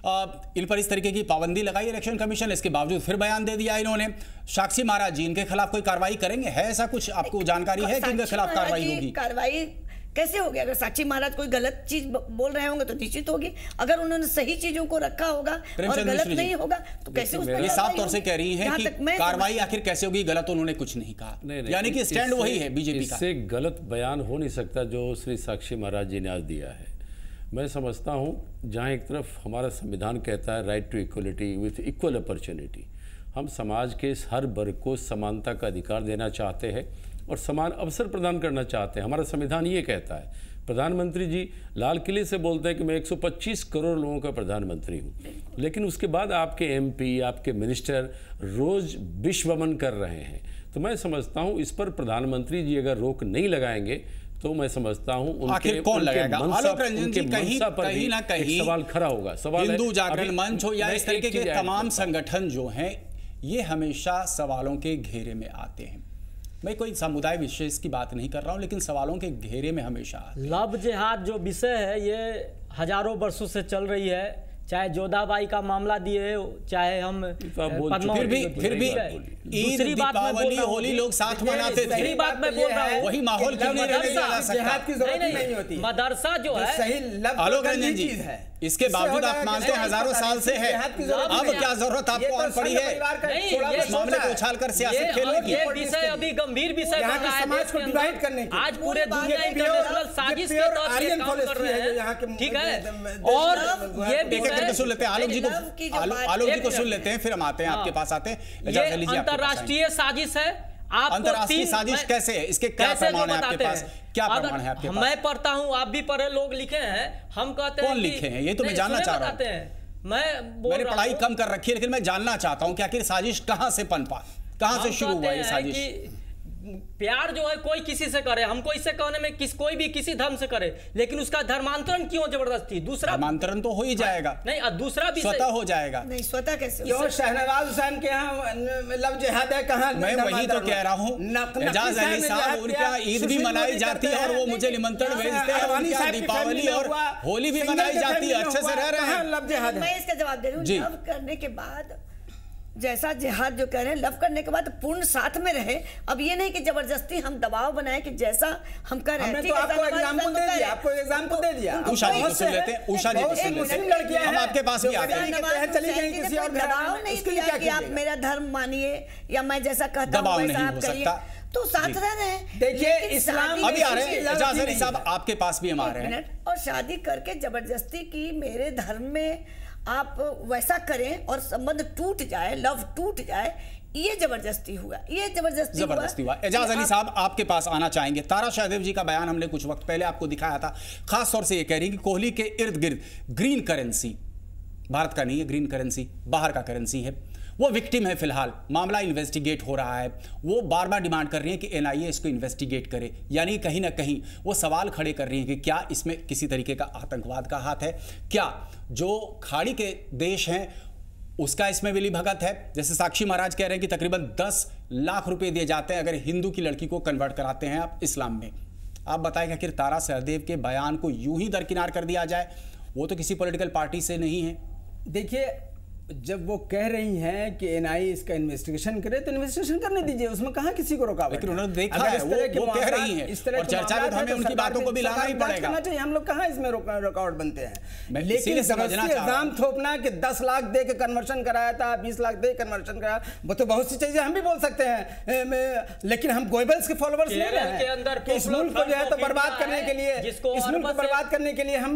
अ, इन पर इस तरीके की पाबंदी लगाई इलेक्शन कमीशन, इसके बावजूद फिर बयान दे दिया इन्होंने। साक्षी महाराज जी इनके खिलाफ कोई कार्रवाई करेंगे? है ऐसा कुछ आपको जानकारी है कि इनके साक्षी खिलाफ महाराज कार्रवाई की होगी? कार्रवाई कैसे होगी? अगर साक्षी महाराज कोई गलत चीज ब- बोल रहे होंगे तो निश्चित होगी, अगर उन्होंने सही चीजों को रखा होगा और प्रेमचंद गलत मिश्र जी, नहीं होगा तो कैसे उस पर ये साफ कार्रवाई तौर से होगी? कह रही हैं जहाँ कि तक मैं कार्रवाई समझ- आखिर कैसे होगी, गलत उन्होंने कुछ नहीं कहा, नहीं, नहीं, यानी कि स्टैंड इससे- वही है बीजेपी का। इससे गलत बयान हो नहीं सकता जो श्री साक्षी महाराज जी ने आज दिया है। मैं समझता हूँ जहाँ एक तरफ हमारा संविधान कहता है right to equality with equal opportunity, हम समाज के इस हर वर्ग को समानता का अधिकार देना चाहते हैं और समान अवसर प्रदान करना चाहते हैं। हमारा संविधान ये कहता है। प्रधानमंत्री जी लाल किले से बोलते हैं कि मैं एक सौ पच्चीस करोड़ लोगों का प्रधानमंत्री हूँ, लेकिन उसके बाद आपके एमपी, आपके मिनिस्टर रोज विश्व भ्रमण कर रहे हैं। तो मैं समझता हूँ इस पर प्रधानमंत्री जी अगर रोक नहीं लगाएंगे तो मैं समझता हूँ उनके आखिर कौन उनके लगाएगा? मनसा- आलोक रंजन उनके जी, कहीं मनसा पर कहीं भी ना एक कहीं सवाल खड़ा होगा। सवाल है- हिंदू जागरण अभी मंच हो या मैं इस तरीके एक के चीज़ ऐड तमाम करता हूं। संगठन जो हैं ये हमेशा सवालों के घेरे में आते हैं। मैं कोई समुदाय विशेष की बात नहीं कर रहा हूं, लेकिन सवालों के घेरे में हमेशा आते हैं। लव जिहाद जो विषय है ये हजारों वर्षों से चल रही है, चाहे जोधाबाई का मामला दिए, चाहे हम तो आप बोल चुके फिर भी हैं। फिर भी सही बात बोली। ईद, दूसरी बात मैं बोल दीपावली, रहा हूं होली कि- लोग साथ मनाते थे। दूसरी बात मैं बोल रहा हूं वही माहौल क्यों नहीं रहने दिया जा सकता? जिहाद की जरूरत नहीं, नहीं नहीं, होती। मदरसा जो है सही लव आलोक तो रंजन गंदी जी, चीज है। इसके इससे बावजूद हो आप जाएगा मानते कि हैं हजारों साल से है, जिहाद की जरूरत अब नहीं है। क्या जरूरत ये आपको तो और पड़ी संघ है परिवार का नहीं, थोड़ा ये बहुत मामले सोचा को है। उछालकर सियासत ये, खेलने हाँ, की? ये विषय अभी गंभीर विषय यहाँ बन के रहा है समाज देश को के डिवाइड अंदर। करने की। आज पूरे ये दुनिया pure- इंटरनेशनल साजिश ये के pure तौर पे Aryan काम कर policy रहे है जो यहाँ हैं, के- ठीक है। दे- और दे- ये एक एक करके सुन लेते हैं आलोक जी को, लव की जो आलो- बात- आलोक जी एक को सुन मिनट। लेते हैं, फिर हम आते हैं हाँ। आपके पास आते हैं। ये एजाज अली जी आपके पास आएंगे। अंतरराष्ट्रीय साजिश है। आपको अंतरराष्ट्रीय तीन- साजिश मैं- कैसे है? इसके क्या कैसे प्रमाण जो है आपके बताते पास? हैं? क्या अगर प्रमाण है आपके पास? मैं पढ़ता हूँ, आप भी पढ़े, लोग लिखे हैं, हम कहते हैं कौन कि- लिखे हैं? ये तो मैं नहीं, जानना सुने चाह रहा हूं। बताते हैं। मैं बोल मैंने रहा पढ़ाई हूं, कम कर रखी है, लेकिन मैं जानना चाहता हूं कि आखिर साजिश कहां से पनपा, कहां हम से शुरू कहते हुआ ये हैं साजिश? कि प्यार जो है कोई किसी से करे, हमको इससे कहने में किस कोई भी किसी धर्म से करे, लेकिन उसका धर्मांतरण क्यों जबरदस्ती? दूसरा धर्मांतरण तो हो ही जाएगा, नहीं, और दूसरा भी स्वतः हो जाएगा। नहीं, स्वतः कैसे? क्यों शहनवाज हुसैन के यहाँ लव जिहाद है? कहाँ मैं वही तो कह रहा हूँ, एजाज अली साहब उनका ईद भी मनाई जाती है और वो मुझे निमंत्रण भेजते हैं, उनका दीपावली और होली भी मनाई जाती है, अच्छे से रह रहे हैं। लव जिहाद है। मैं इसका जवाब दे रही हूँ। जी। लव करने के बाद जैसा जिहाद जो कह रहे हैं, लव करने के बाद पूर्ण साथ में रहे। अब ये नहीं कि जबरदस्ती हम दबाव बनाए कि जैसा हम कर रहे हैं। हमने ठीक तो है, आपको धन्यवाद, एग्जाम्पल धन्यवाद दे दिया, करें। आपको एग्जाम्पल दे दिया। उनको उषा जी को बहुत सुन से- लेते हैं, उषा जी को बहुत सुन से लेते मुस्लिम हैं, लड़कियां हम हैं आपके पास भी जो आते हैं। कहती कहते हैं, चली गई किसी और घर दबाव में, नहीं उसके लिए दिया क्या कि आप कीजिएगा? मेरा धर्म मानिए या मैं जैसा कहता दबाव हूँ नहीं वैसा हो आप करिए, सकता। तो साथ जी। रह रहे हैं। देखिए, लेकिन इस्लाम शादी- अभी आ रहे हैं, लव एजाज जी अली नहीं साहब है। आपके पास भी हम आ एक रहे हैं। मिनट। और शादी करके जबरदस्ती की मेरे धर्म में आप वैसा करें और संबंध टूट जाए, लव टूट जाए, ये जबरदस्ती हुआ, ये जबरदस्ती जबरदस्ती हुआ। एजाज अली साहब आपके पास आना चाहेंगे। तारा शाहदेव जी का बयान हमने कुछ वक्त पहले आपको दिखाया था, खास तौर से ये कह रही है कि कोहली के इर्द गिर्द ग्रीन करेंसी, भारत का नहीं है ग्रीन करेंसी, बाहर का करेंसी है, वो विक्टिम है फिलहाल, मामला इन्वेस्टिगेट हो रहा है। वो बार बार डिमांड कर रही है कि एनआईए इसको इन्वेस्टिगेट करे, यानी कहीं ना कहीं वो सवाल खड़े कर रही है कि क्या इसमें किसी तरीके का आतंकवाद का हाथ है, क्या जो खाड़ी के देश हैं उसका इसमें मिली भगत है। जैसे साक्षी महाराज कह रहे हैं कि तकरीबन दस लाख रुपए दिए जाते हैं अगर हिंदू की लड़की को कन्वर्ट कराते हैं आप इस्लाम में। आप बताएं कि आखिर तारा सहदेव के बयान को यूं ही दरकिनार कर दिया जाए? वो तो किसी पॉलिटिकल पार्टी से नहीं है। देखिए, जब वो कह रही हैं कि एनआईए इसका इन्वेस्टिगेशन करे तो इन्वेस्टिगेशन करने दीजिए, उसमें कहाँ किसी को रुकावट है। लेकिन उन्होंने देखा अगर है, इस वो- तरह के वो कह मामलात- रही हैं, इस तरह और के चर्चा में मामलात तो हमें हैं उनकी सरकार बातों को भी लाना सरकार ही जांच पड़ेगा। करना चाहिए। हम लोग कहाँ इसमें रुका- रुकावट बनते मैं हैं। इसीलिए लेकिन समझना जबरदस्ती चाह रहा हूं। इल्जाम थोपना कि दस लाख दे के कन्वर्शन कराया था, बीस लाख दे कन्वर्शन कराया, वो तो बहुत सी चीजें हम भी बोल सकते हैं, ए, में- लेकिन हम गोएबल्स के फॉलोवर्स नहीं केरल के हैं अंदर कि इस मुल्क को जो है तो Popular बर्बाद Front of करने के लिए, India है, जिसको इस मुल्क को अरब से- बर्बाद करने के लिए हम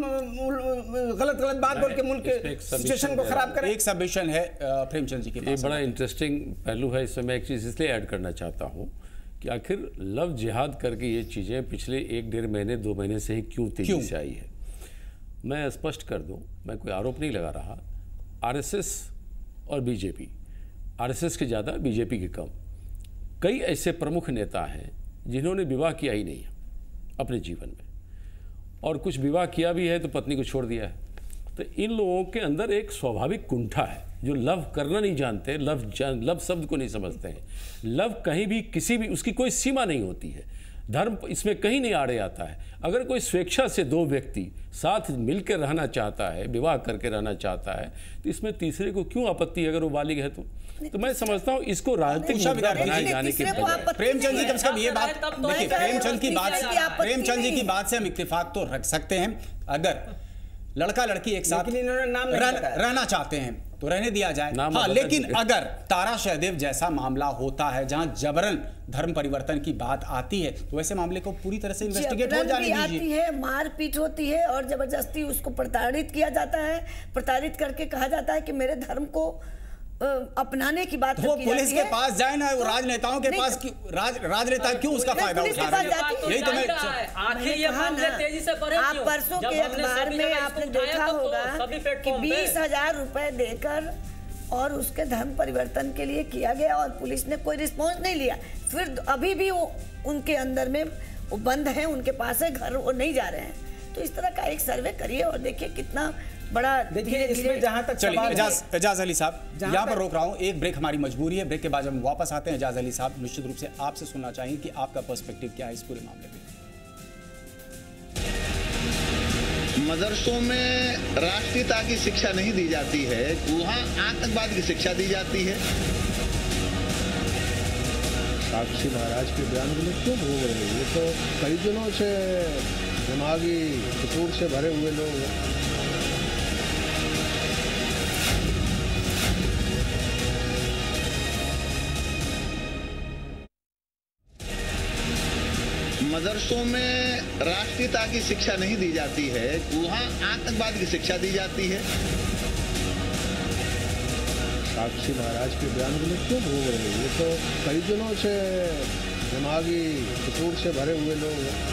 गलत गलत बात बोल के मुल्क इस पे एक के submission सिचुएशन को दे खराब करें। एक सबमिशन है अ, प्रेमचंद जी के ये पास। बड़ा इंटरेस्टिंग पहलू है। इसमें मैं एक चीज़ इसलिए ऐड करना चाहता हूँ कि आखिर लव जिहाद करके ये चीज़ें पिछले एक डेढ़ महीने दो महीने से ही क्यों तेजी क्यों? से आई है। मैं स्पष्ट कर दूं, मैं कोई आरोप नहीं लगा रहा। आरएसएस और बीजेपी, आरएसएस के ज़्यादा बीजेपी के कम, कई ऐसे प्रमुख नेता हैं जिन्होंने विवाह किया ही नहीं है, अपने जीवन में, और कुछ विवाह किया भी है तो पत्नी को छोड़ दिया है। तो इन लोगों के अंदर एक स्वाभाविक कुंठा है, जो लव करना नहीं जानते, लव लव शब्द को नहीं समझते हैं। लव कहीं भी किसी भी उसकी कोई सीमा नहीं होती है, धर्म इसमें कहीं नहीं आड़े आता है। अगर कोई स्वेच्छा से दो व्यक्ति साथ मिलकर रहना चाहता है, विवाह करके रहना चाहता है, तो इसमें तीसरे को क्यों आपत्ति है? अगर वो बालिग है तो तो मैं समझता हूँ इसको राजनीतिक मुद्दा बनाए जाने के बजाय प्रेमचंद जी कम से कम ये बात देखिए, प्रेमचंद की बात प्रेमचंद जी की बात से हम इत्तेफाक तो रख सकते हैं। अगर लड़का लड़की एक साथ नाम रह, रहना चाहते हैं तो रहने दिया जाए, हाँ, लेकिन अगर तारा शहदेव जैसा मामला होता है जहां जबरन धर्म परिवर्तन की बात आती है, तो वैसे मामले को पूरी तरह से इन्वेस्टिगेट हो जाने दीजिए। आती है, मारपीट होती है और जबरदस्ती उसको प्रताड़ित किया जाता है, प्रताड़ित करके कहा जाता है कि मेरे धर्म को अपनाने की बात वो पुलिस के पास जाए ना, वो राजनेताओं के पास राज राजनेता क्यों उसका फायदा उठा रहे हैं? यही तो मैं आखिर ये मामले तेजी से बढ़े आप परसों के अखबार में आपने देखा होगा कि बीस हजार रुपए देकर और उसके धर्म परिवर्तन के लिए किया गया और पुलिस ने कोई रिस्पॉन्स नहीं लिया। फिर अभी भी वो उनके अंदर में वो बंद है, उनके पास है घर, वो नहीं जा रहे हैं। तो इस तरह का एक सर्वे करिए और देखिए कितना बड़ा। देखिए इसमें जहां तक चलिए एजाज एजाज अली साहब यहाँ पर रोक रहा हूँ, एक ब्रेक हमारी मजबूरी है, ब्रेक के बाद हम वापस आते हैं। एजाज अली साहब निश्चित रूप से आपसे सुनना चाहिए कि आपका पर्सपेक्टिव क्या है इस पूरे मामले में। मदरसों में राष्ट्रीयता की शिक्षा नहीं दी जाती है, वहाँ आतंकवाद की शिक्षा दी जाती है। साक्षी महाराज के बयान के लिए क्यों घूम रहे हैं? ये तो कई दिनों से दिमागी फितूर से भरे हुए लोग हैं। मदरसों में राष्ट्रीयता की शिक्षा नहीं दी जाती है, वहाँ आतंकवाद की शिक्षा दी जाती है। साक्षी महाराज के बयान के लिए क्यों घूम रहे हैं? ये तो कई दिनों से दिमागी फितूर से भरे हुए लोग हैं।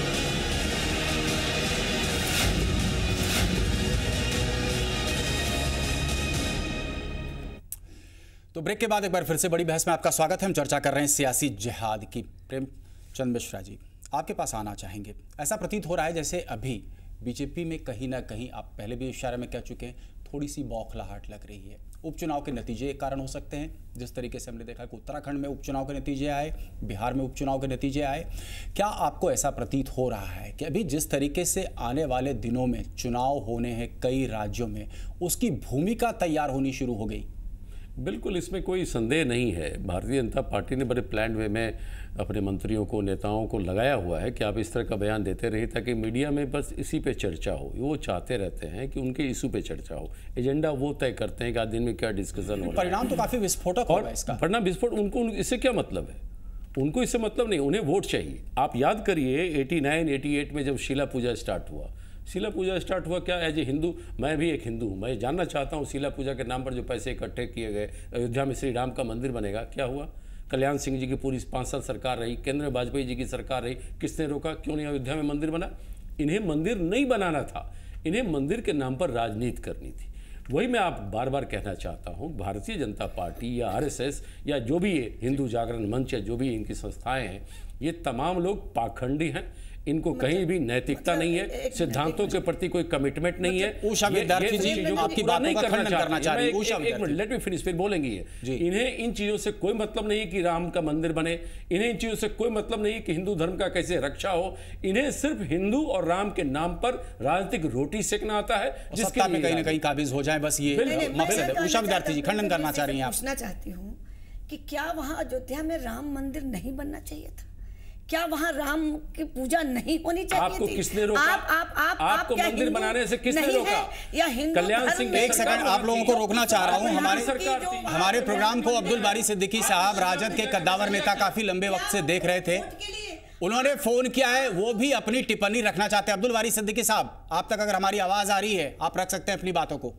तो ब्रेक के बाद एक बार फिर से बड़ी बहस में आपका स्वागत है। हम चर्चा कर रहे हैं सियासी जिहाद की। प्रेमचंद मिश्रा जी, आपके पास आना चाहेंगे। ऐसा प्रतीत हो रहा है जैसे अभी बीजेपी में कहीं ना कहीं, आप पहले भी इशारे में कह चुके हैं, थोड़ी सी बौखलाहट लग रही है। उपचुनाव के नतीजे एक कारण हो सकते हैं, जिस तरीके से हमने देखा कि उत्तराखंड में उपचुनाव के नतीजे आए, बिहार में उपचुनाव के नतीजे आए। क्या आपको ऐसा प्रतीत हो रहा है कि अभी जिस तरीके से आने वाले दिनों में चुनाव होने हैं कई राज्यों में, उसकी भूमिका तैयार होनी शुरू हो गई? बिल्कुल, इसमें कोई संदेह नहीं है। भारतीय जनता पार्टी ने बड़े प्लान वे में अपने मंत्रियों को, नेताओं को लगाया हुआ है कि आप इस तरह का बयान देते रहिए ताकि मीडिया में बस इसी पे चर्चा हो। वो चाहते रहते हैं कि उनके इशू पे चर्चा हो। एजेंडा वो तय करते हैं कि आज दिन में क्या डिस्कशन हो रहा है। परिणाम तो काफी विस्फोटक होगा इसका। परिणाम विस्फोट, उनको इससे क्या मतलब है? उनको इससे मतलब नहीं, उन्हें वोट चाहिए। आप याद करिए एटी नाइन एटी एट में जब शीला पूजा स्टार्ट हुआ, शीला पूजा स्टार्ट हुआ क्या? एज ए हिंदू, मैं भी एक हिंदू हूँ, मैं जानना चाहता हूँ शीला पूजा के नाम पर जो पैसे इकट्ठे किए गए, अयोध्या में श्री राम का मंदिर बनेगा, क्या हुआ? कल्याण सिंह जी की पूरी पाँच साल सरकार रही, केंद्र में वाजपेयी जी की सरकार रही, किसने रोका? क्यों नहीं अयोध्या में मंदिर बना? इन्हें मंदिर नहीं बनाना था, इन्हें मंदिर के नाम पर राजनीति करनी थी। वही मैं आप बार बार कहना चाहता हूँ, भारतीय जनता पार्टी या आरएसएस या जो भी ये हिंदू जागरण मंच या जो भी इनकी संस्थाएं हैं, ये तमाम लोग पाखंडी हैं। इनको कहीं भी नैतिकता नहीं है, सिद्धांतों के प्रति कोई कमिटमेंट नहीं है। उषा विद्यार्थी जी, आपकी बातों का खंडन करना चाह रही हूं। एक मिनट, लेट मी फिनिश, फिर बोलेंगे ये। इन्हें इन चीजों से कोई मतलब नहीं कि राम का मंदिर बने, इन्हें इन चीजों से कोई मतलब नहीं कि हिंदू धर्म का कैसे रक्षा हो। इन्हें सिर्फ हिंदू और राम के नाम पर राजनीतिक रोटी सेकना आता है, जिसके लिए कहीं ना कहीं काबिज हो जाए, बस ये मकसद है। उषा विद्यार्थी जी, खंडन करना चाह रही हैं आप? पूछना चाहती हूँ कि क्या वहाँ अयोध्या में राम मंदिर नहीं बनना चाहिए था? क्या वहाँ राम की पूजा नहीं होनी चाहिए? आपको थी? किसने रोका? आप आप आप आपको आप मंदिर बनाने से किसने रोका? या हिंदू कल्याण सिंह, एक सेकंड आप लोगों को रोकना चाह रहा हूँ। हमारे हमारे प्रोग्राम को अब्दुल बारी सिद्दीकी साहब, राजद के कद्दावर नेता, काफी लंबे वक्त से देख रहे थे। उन्होंने फोन किया है, वो भी अपनी टिप्पणी रखना चाहते हैं। अब्दुल बारी सिद्दीकी साहब, आप तक अगर हमारी आवाज आ रही है, आप रख सकते हैं अपनी बातों को।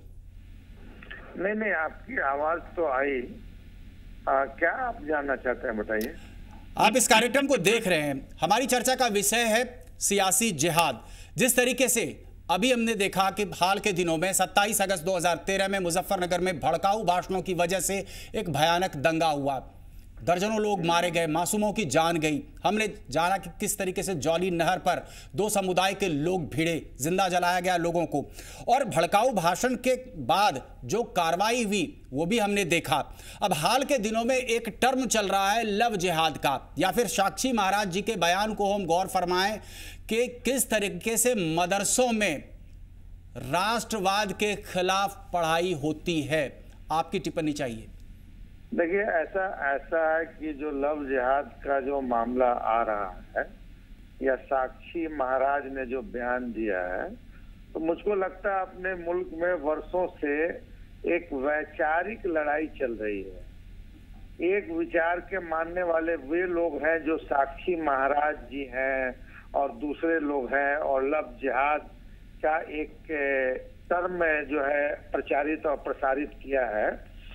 नहीं नहीं, आपकी आवाज तो आई। आ, क्या आप जानना चाहते हैं, बताइए। आप इस कार्यक्रम को देख रहे हैं, हमारी चर्चा का विषय है सियासी जिहाद। जिस तरीके से अभी हमने देखा कि हाल के दिनों में सत्ताईस अगस्त दो हज़ार तेरह में मुजफ्फरनगर में भड़काऊ भाषणों की वजह से एक भयानक दंगा हुआ, दर्जनों लोग मारे गए, मासूमों की जान गई। हमने जाना कि किस तरीके से जौली नहर पर दो समुदाय के लोग भिड़े, जिंदा जलाया गया लोगों को, और भड़काऊ भाषण के बाद जो कार्रवाई हुई वो भी हमने देखा। अब हाल के दिनों में एक टर्म चल रहा है लव जिहाद का, या फिर साक्षी महाराज जी के बयान को हम गौर फरमाएं कि किस तरीके से मदरसों में राष्ट्रवाद के खिलाफ पढ़ाई होती है। आपकी टिप्पणी चाहिए। देखिए, ऐसा ऐसा है कि जो लव जिहाद का जो मामला आ रहा है या साक्षी महाराज ने जो बयान दिया है, तो मुझको लगता है अपने मुल्क में वर्षों से एक वैचारिक लड़ाई चल रही है। एक विचार के मानने वाले वे लोग हैं जो साक्षी महाराज जी हैं और दूसरे लोग हैं, और लव जिहाद का एक टर्म जो है प्रचारित और प्रसारित किया है।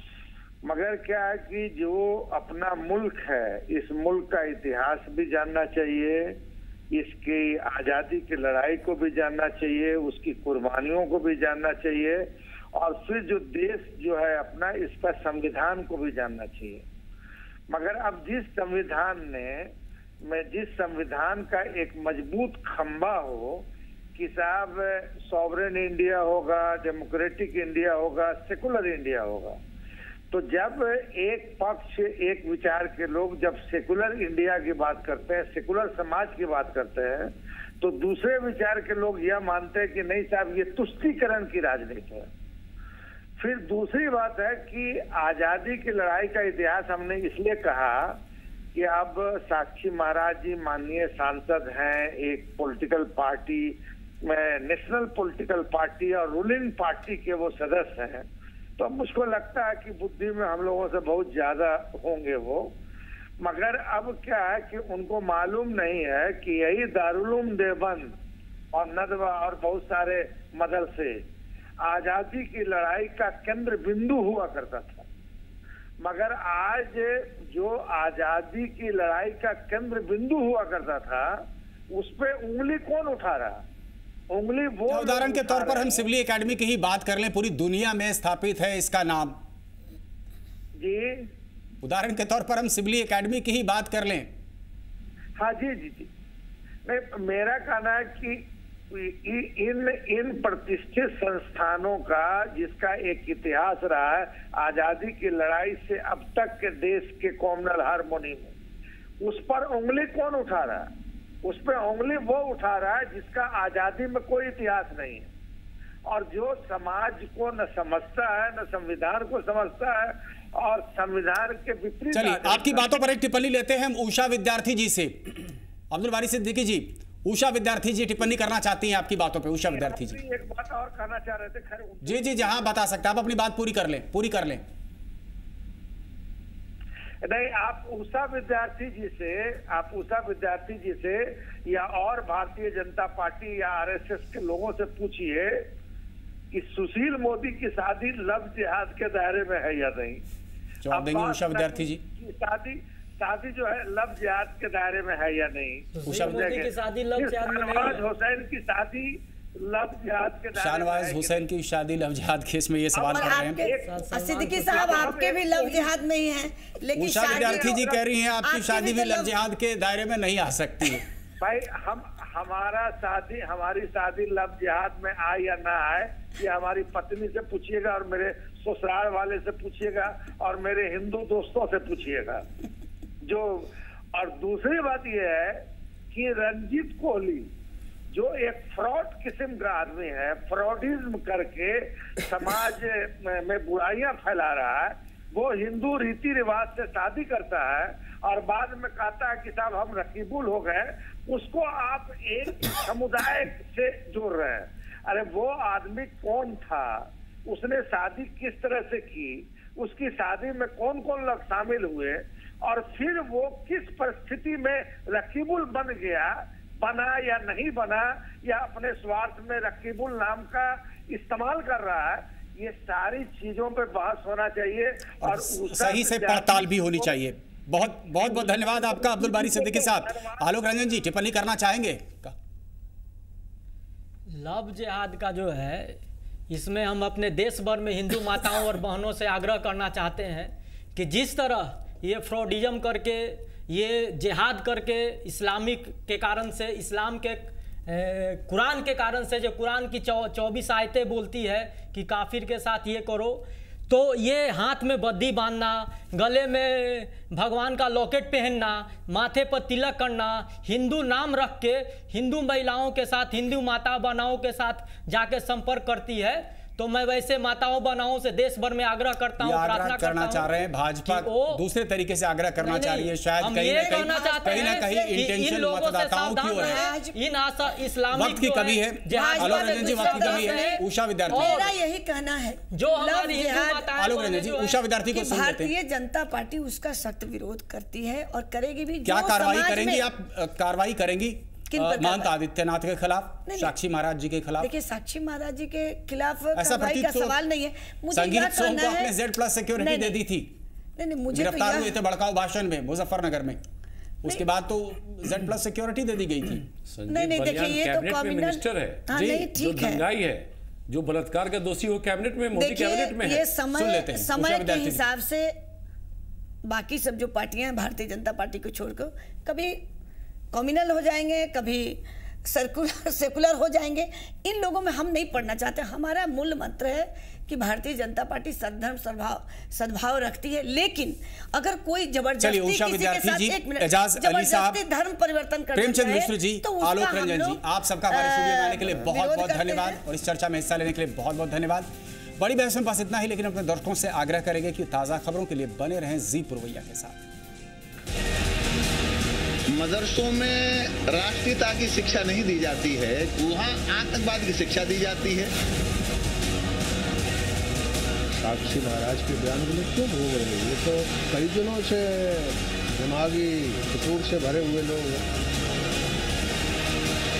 मगर क्या है कि जो अपना मुल्क है, इस मुल्क का इतिहास भी जानना चाहिए, इसकी आज़ादी की लड़ाई को भी जानना चाहिए, उसकी कुर्बानियों को भी जानना चाहिए, और फिर जो देश जो है अपना, इसका संविधान को भी जानना चाहिए। मगर अब जिस संविधान ने में जिस संविधान का एक मजबूत खंबा हो कि साहब सॉवरेन इंडिया होगा, डेमोक्रेटिक इंडिया होगा, सेकुलर इंडिया होगा, तो जब एक पक्ष एक विचार के लोग जब सेकुलर इंडिया की बात करते हैं, सेकुलर समाज की बात करते हैं, तो दूसरे विचार के लोग यह मानते हैं कि नहीं साहब ये तुष्टीकरण की राजनीति है। फिर दूसरी बात है कि आजादी की लड़ाई का इतिहास हमने इसलिए कहा कि अब साक्षी महाराज जी माननीय सांसद हैं, एक पॉलिटिकल पार्टी में, नेशनल पॉलिटिकल पार्टी और रूलिंग पार्टी के वो सदस्य हैं, तो मुझको लगता है कि बुद्धि में हम लोगों से बहुत ज्यादा होंगे वो। मगर अब क्या है कि उनको मालूम नहीं है कि यही दारुल उलूम देवबंद और नदवा और बहुत सारे मदरसे आजादी की लड़ाई का केंद्र बिंदु हुआ करता था। मगर आज जो आजादी की लड़ाई का केंद्र बिंदु हुआ करता था, उस पे उंगली कौन उठा रहा? उंगली वो उदाहरण के तौर पर हम सिविल एकेडमी की ही बात कर लें, पूरी दुनिया में स्थापित है इसका नाम जी। उदाहरण के तौर पर हम सिविल एकेडमी की ही बात कर लें। हाँ जी जी जी नहीं, मेरा कहना है कि इन इन प्रतिष्ठित संस्थानों का जिसका एक इतिहास रहा है आजादी की लड़ाई से अब तक के देश के कॉमनल हार्मोनी में, उस पर उंगली कौन उठा रहा है? उस पर उंगली वो उठा रहा है जिसका आजादी में कोई इतिहास नहीं है, और जो समाज को न समझता है न संविधान को समझता है, और संविधान के विपरीत। चलिए, आपकी बातों पर एक टिप्पणी लेते हैं हम उषा विद्यार्थी जी से। अब्दुल बारी सिद्दीकी जी, उषा विद्यार्थी जी टिप्पणी करना चाहती हैं आपकी बातों पे। उषा विद्यार्थी जी एक बात और कहना चाह रहे थे। खैर जी जी जी हाँ, बता सकते हैं, आप अपनी बात पूरी कर लें, पूरी कर लें। नहीं, आप उषा विद्यार्थी जी से आप उषा विद्यार्थी जी से या और भारतीय जनता पार्टी या आरएसएस के लोगों से पूछिए कि सुशील मोदी की शादी लव जिहाद के दायरे में है या नहीं। जवाब देंगे उषा विद्यार्थी जी? शादी शादी जो है लव जिहाद के दायरे में है या नहीं। उषा मोदी की शादी लव जिहाद में नहीं है। हुसैन की शादी लव जिहाद के दायरे में। शाहनवाज हुसैन की शादी लव जिहाद केस में ये सवाल कर रहे हैं। सिद्दीकी साहब, आपके भी लव जिहाद में ही है, लेकिन उषा विद्यार्थी जी कह रही हैं आपकी शादी भी लव जिहाद के दायरे में नहीं आ सकती। भाई हम हमारा शादी हमारी शादी लव जिहाद में आए या ना आए, ये हमारी पत्नी से पूछिएगा, और मेरे ससुराल वाले से पूछिएगा, और मेरे हिंदू दोस्तों से पूछिएगा जो। और दूसरी बात यह है कि रंजीत कोहली जो एक फ्रॉड किस्म का आदमी है, फ्रॉडिज्म करके समाज में बुराइयां फैला रहा है, वो हिंदू रीति रिवाज से शादी करता है और बाद में कहता है कि साहब हम रकीबुल हो गए, उसको आप एक समुदाय से जोड़ रहे हैं। अरे वो आदमी कौन था, उसने शादी किस तरह से की, उसकी शादी में कौन कौन लोग शामिल हुए, और फिर वो किस परिस्थिति में रकीबुल बन गया, बना या नहीं बना, या अपने स्वार्थ में रकीबुल नाम का इस्तेमाल कर रहा है, ये सारी चीजों पे बहस होना चाहिए और सही से पड़ताल भी होनी चाहिए। बहुत बहुत बहुत धन्यवाद आपका अब्दुल बारी सिद्दीकी साहब। आलोक रंजन जी टिप्पणी करना चाहेंगे? लव जिहाद का जो है, इसमें हम अपने देश भर में हिंदू माताओं और बहनों से आग्रह करना चाहते हैं कि जिस तरह ये फ्रॉडिज्म करके, ये जिहाद करके, इस्लामिक के कारण से, इस्लाम के कुरान के कारण से, जो कुरान की चौ चौबीस आयतें बोलती है कि काफिर के साथ ये करो, तो ये हाथ में बद्दी बांधना, गले में भगवान का लॉकेट पहनना, माथे पर तिलक करना, हिंदू नाम रख के हिंदू महिलाओं के साथ, हिंदू माता बहनों के साथ जाके संपर्क करती है। तो मैं वैसे माताओं बहनों से देश भर में आग्रह करता हूं, प्रार्थना करना चाह रहे हैं, भाजपा दूसरे तरीके से आग्रह करना चाह रही है, शायद कहीं ना कहीं कहीं ना कहीं इंटेंशन मतदाताओं की ओर है। इन आशा इस्लामिक वक्त की कमी है, आलोक रंजन जी, वक्त की कमी है। उषा विद्यार्थी, मेरा यही कहना है, जो हमारी हिंदू माताएं, आलोक रंजन जी, उषा विद्यार्थी को सुन लेते हैं। भारतीय जनता पार्टी उसका सख्त विरोध करती है और करेगी भी। क्या कार्रवाई करेंगी आप? कार्रवाई करेंगी महंत आदित्यनाथ के खिलाफ, साक्षी महाराज जी के खिलाफ? देखिए, साक्षी महाराज जी के खिलाफ कार्रवाई का सवाल नहीं है। मुझे संगीत सोम को आपने जेड प्लस सिक्योरिटी दे दी थी, नहीं नहीं मुझे गिरफ्तार हुए थे भड़काऊ भाषण में मुजफ्फरनगर में, उसके बाद तो जेड प्लस सिक्योरिटी दे दी गई थी। नहीं नहीं देखिए, ये तो कैबिनेट में मिनिस्टर है, हाँ नहीं ठीक है, दंगाई है, जो बलात्कार का दोषी हो कैबिनेट में, मोदी कैबिनेट में है। ये समय समय के हिसाब से बाकी सब जो पार्टियां हैं भारतीय जनता पार्टी को छोड़कर कभी कम्युनल हो जाएंगे, कभी सर्कुलर सेकुलर हो जाएंगे। इन लोगों में हम नहीं पढ़ना चाहते। हमारा मूल मंत्र है कि भारतीय जनता पार्टी सद्धर्म सद्भाव सद्भाव रखती है, लेकिन अगर कोई जबरदस्ती किसी के साथ एक मिनट जबरदस्ती धर्म परिवर्तन कर प्रेमचंद मिश्र जी, आलोक रंजन जी, आप सबका हमारे स्टूडियो में आने के लिए बहुत बहुत धन्यवाद और इस चर्चा में हिस्सा लेने के लिए बहुत बहुत धन्यवाद। बड़ी बहस में पास इतना ही, लेकिन अपने दर्शकों से आग्रह करेंगे कि ताज़ा खबरों के लिए बने रहें जी पुरवैया के साथ। मदरसों में राष्ट्रीयता की शिक्षा नहीं दी जाती है, वहाँ आतंकवाद की शिक्षा दी जाती है। साक्षी महाराज के बयान के लिए क्यों घूम रहे हैं? ये तो कई दिनों से दिमागी फितूर से भरे हुए लोग हैं।